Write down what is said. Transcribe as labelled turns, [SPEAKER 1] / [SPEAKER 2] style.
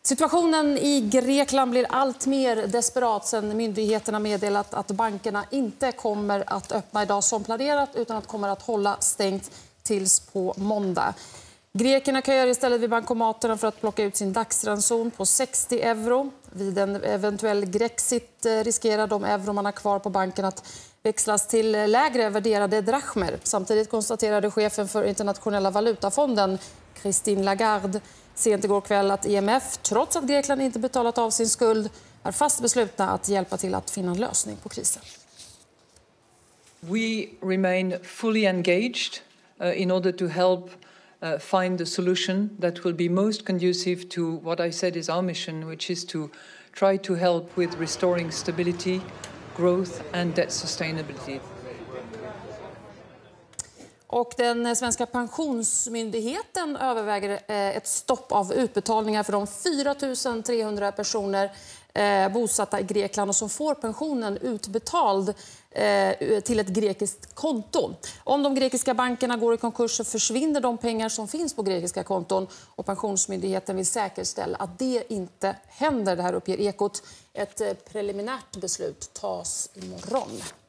[SPEAKER 1] Situationen i Grekland blir allt mer desperat sedan myndigheterna meddelat att bankerna inte kommer att öppna idag som planerat utan att kommer att hålla stängt tills på måndag. Grekerna köar istället vid bankomaterna för att plocka ut sin dagsranson på 60 euro. Vid en eventuell Grexit riskerar de euro man har kvar på banken att växlas till lägre värderade drachmer. Samtidigt konstaterade chefen för Internationella valutafonden, Christine Lagarde, sent igår kväll att IMF, trots att Grekland inte betalat av sin skuld, är fast beslutna att hjälpa till att finna en lösning på krisen.
[SPEAKER 2] We remain fully engaged in order to help find a solution that will be most conducive to what I said is our mission, which is to try to help with restoring stability, growth and debt sustainability.
[SPEAKER 1] Och den svenska pensionsmyndigheten överväger ett stopp av utbetalningar för de 4 300 personer bosatta i Grekland och som får pensionen utbetald till ett grekiskt konto. Om de grekiska bankerna går i konkurs så försvinner de pengar som finns på grekiska konton och pensionsmyndigheten vill säkerställa att det inte händer. Det här uppger Ekot. Ett preliminärt beslut tas imorgon.